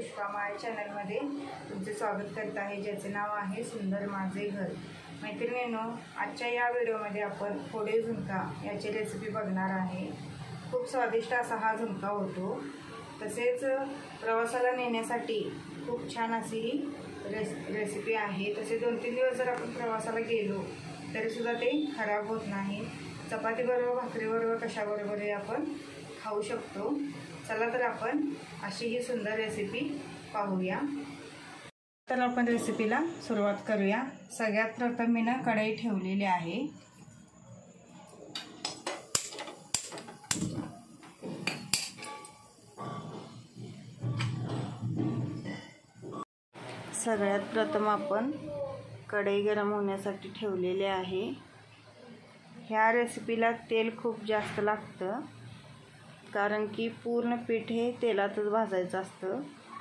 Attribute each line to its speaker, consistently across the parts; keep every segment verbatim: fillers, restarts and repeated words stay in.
Speaker 1: पुष्पा माय चॅनलमध्ये तुमचे स्वागत करत आहे, ज्याचे नाव आहे सुंदर माझे घर। मैत्रिणींनो, आजच्या या व्हिडिओमध्ये आपण फोडे झुणका याची रेसिपी बघणार आहे। खूप स्वादिष्ट असा हा झुणका होतो। तसेच प्रवासाला नेण्यासाठी खूप छान अशी रेस रेसिपी आहे। तसे दोन तीन दिवस जर आपण प्रवासाला गेलो तरी सुद्धा ते खराब होत नाही। चपाती बरोबर, भाकरी बरोबर, कशाबरोबरही आपण खाऊ शकतो। चला तर आपण अशी ही सुंदर रेसिपी पाहूया। तर आपण रेसिपीला सुरुवात करूया। सगळ्यात प्रथम मी ना कढई ठेवलेली आहे। सगळ्यात प्रथम आपण कढई गरम होण्यासाठी ठेवलेले आहे। ह्या रेसिपीला तेल खूप जास्त लागतं, कारण की पूर्ण पीठ हे तेलातच भाजायचं असतं।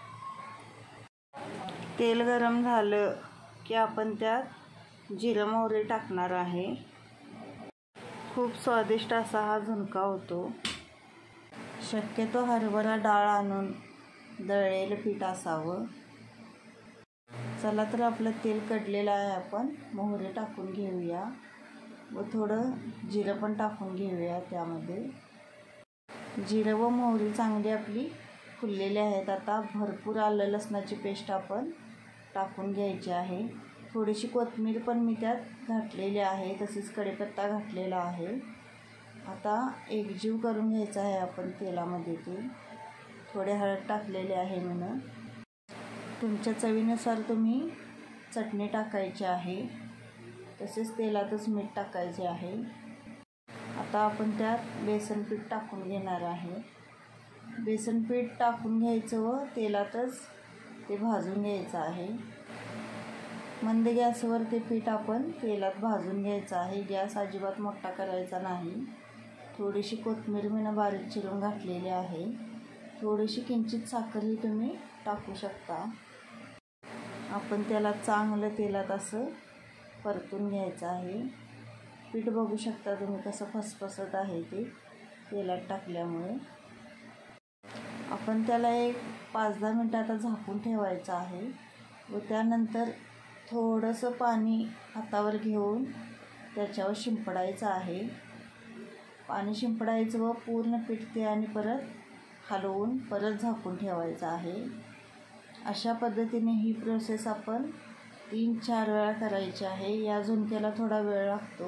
Speaker 1: तेल गरम झालं की आपण त्यात जिरं मोहरी टाकणार आहे। खूप स्वादिष्ट असा हा झुणका होतो। शक्यतो हरभरा डाळ आणून दळलेलं पीठ असावं। चला तर आपलं तेल कढलेलं आहे, आपण मोहरी टाकून घेऊया व थोडं जिरं पण टाकून घेऊया। त्यामध्ये जिरं व मोहरी चांगली आपली फुललेली आहेत। आता भरपूर आलं लसणाची पेस्ट आपण टाकून घ्यायची आहे। थोडीशी कोथिंबीर पण मी त्यात घातलेली आहे, तसेच कढीपत्ता घातलेला आहे। आता एकजीव करून घ्यायचा आहे आपण तेलामध्ये। ते थोडे हळद टाकलेले आहे म्हणून। तुमच्या चवीनुसार तुम्ही चटणी टाकायची आहे, तसेच तेलातच मीठ टाकायचे आहे। आता आपण त्यात बेसन पीठ टाकून घेणार आहे। बेसन पीठ टाकून घ्यायचं व तेलातच ते भाजून घ्यायचं आहे। मंद गॅसवर ते पीठ आपण तेलात भाजून घ्यायचं आहे। गॅस अजिबात मोठा करायचा नाही। थोडीशी कोथिंबीर मी बारीक चिरून घातलेली आहे। थोडीशी किंचित साखरही तुम्ही टाकू शकता। आपण त्याला चांगलं तेलात असं परतून घ्यायचं आहे। पीठ बघू शकता तुम्ही कसं फसफसत आहे ते तेलात टाकल्यामुळे। आपण त्याला एक पाच दहा मिनटं आता झाकून ठेवायचं आहे व त्यानंतर थोडंसं पाणी हातावर घेऊन त्याच्यावर शिंपडायचं आहे। पाणी शिंपडायचं व पूर्ण पीठ ते आणि परत हलवून परत झाकून ठेवायचं आहे। अशा पद्धतीने ही प्रोसेस आपण तीन चार वेळा करायची आहे। या झुणक्याला थोडा वेळ लागतो,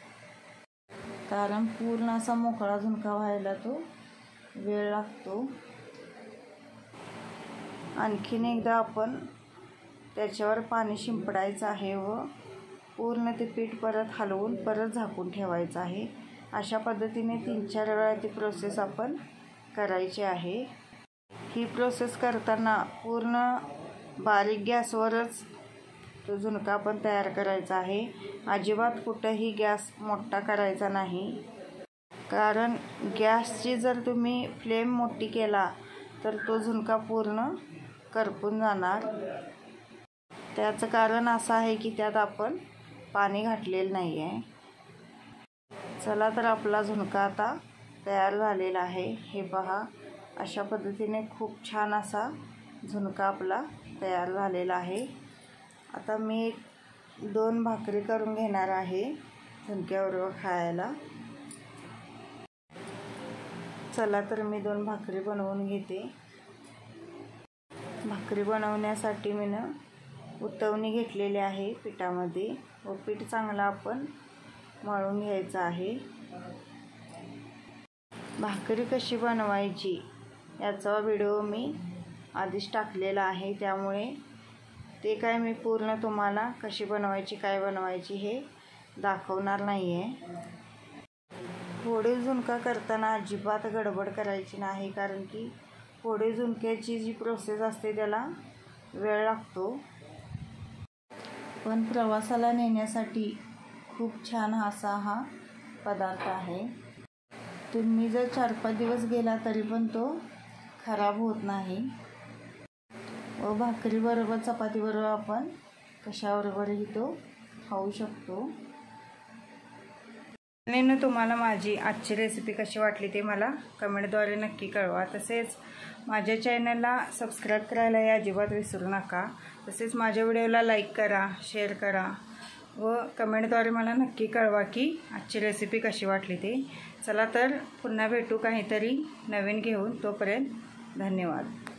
Speaker 1: कारण पूर्ण असा मोकळा झुणका व्हायला तो वेळ लागतो। आणखीन एकदा आपण त्याच्यावर पाणी शिंपडायचं आहे व पूर्ण ते पीठ परत हलवून परत झाकून ठेवायचं आहे। अशा पद्धतीने तीन चार वेळा ती प्रोसेस आपण करायची आहे। ही प्रोसेस करताना पूर्ण बारीक गॅसवरच तो झुणका आपण तयार करायचा आहे। अजिबात कुठंही गॅस मोठा करायचा नाही, कारण गॅसची जर तुम्ही फ्लेम मोठी केला तर तो झुणका पूर्ण करपून जाणार। त्याचं कारण असं आहे की त्यात आपण पाणी घातलेलं नाही आहे। चला तर आपला झुणका आता तयार झालेला आहे। हे पहा, अशा पद्धतीने खूप छान असा झुणका आपला तयार झालेला आहे। आता मी एक दोन भाकरी करून घेणार आहे झुणक्याबरोबर खायला। चला तर मी दोन भाकरी बनवून घेते। भाकरी बनवण्यासाठी मी ना उतवणी घेतलेली आहे पिठामध्ये व पीठ चांगलं आपण मळून घ्यायचं आहे। भाकरी कशी बनवायची याचा व्हिडिओ मी आधीच टाकलेला आहे, त्यामुळे ते काय मी पूर्ण तुम्हाला कशी बनवायची काय बनवायची हे दाखवणार नाही आहे। फोडे झुणका करताना अजिबात गडबड करायची नाही, कारण की फोडे झुणक्याची जी प्रोसेस असते त्याला वेळ लागतो। पण प्रवासाला नेण्यासाठी खूप छान असा हा पदार्थ आहे। तुम्ही जर चार पाच दिवस गेला तरी पण तो खराब होत नाही व भाकरीबरोबर चपातीबरोबर आपण कशाबरोबरही तो खाऊ शकतो। आणि तुम्हाला माझी आजची रेसिपी कशी वाटली ते मला कमेंटद्वारे नक्की कळवा। तसेच माझ्या चॅनलला सबस्क्राईब करायलाही अजिबात विसरू नका। तसेच माझ्या व्हिडिओला लाईक करा, शेअर करा व कमेंटद्वारे मला नक्की कळवा की आजची रेसिपी कशी वाटली ते। चला तर पुन्हा भेटू काहीतरी नवीन घेऊन, तोपर्यंत धन्यवाद।